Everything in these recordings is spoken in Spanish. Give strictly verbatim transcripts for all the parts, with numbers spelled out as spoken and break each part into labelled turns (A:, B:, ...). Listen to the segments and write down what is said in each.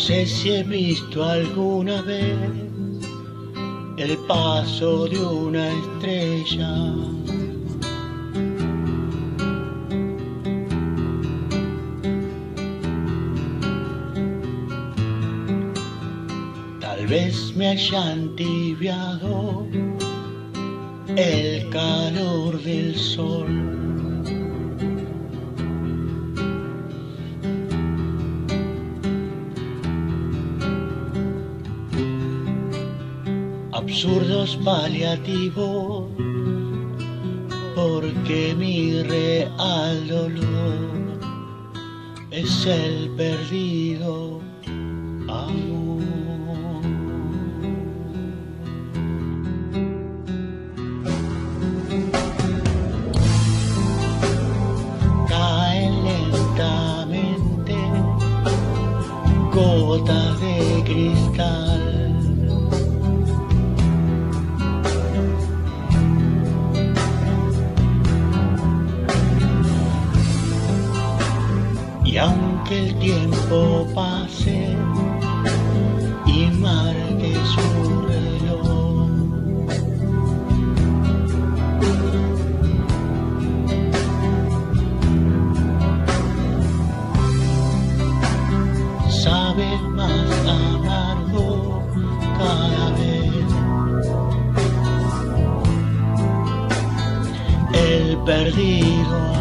A: sé si he visto alguna vez el paso de una estrella. Tal vez me haya entibiado el calor del sol. Absurdos paliativos, porque mi real dolor es el perdido amor. Caen lentamente gotas de cristal. Y aunque el tiempo pase y marque su reloj, sabe más amargo cada vez el perdido amor.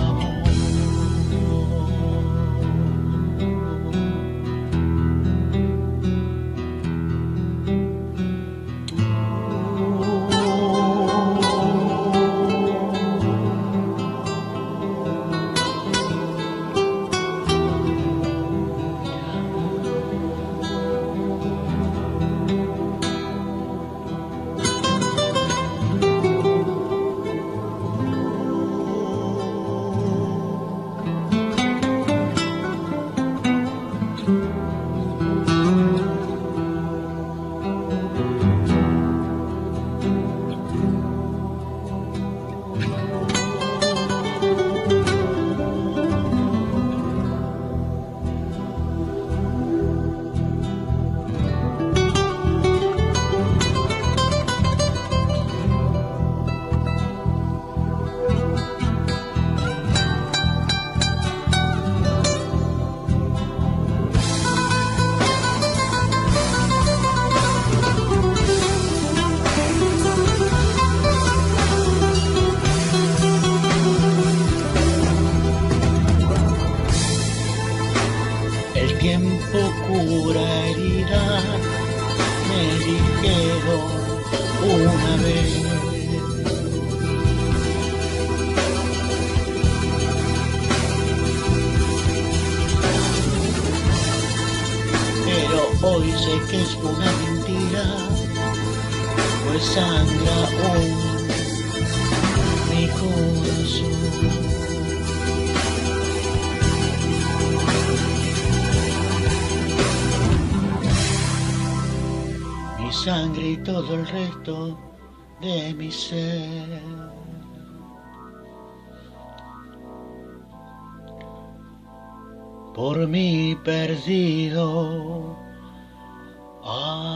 A: El tiempo cura heridas, me dijeron una vez. Pero hoy sé que es una mentira, pues sangra aún mi corazón. Mi sangre y todo el resto de mi ser. Por mi perdido amor.